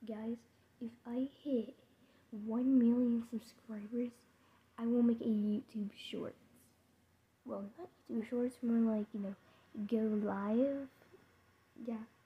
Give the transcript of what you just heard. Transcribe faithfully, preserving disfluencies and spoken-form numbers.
guys, if I hit one million subscribers, I will make a YouTube shorts. Well, not YouTube shorts, more like, you know, go live. Yeah,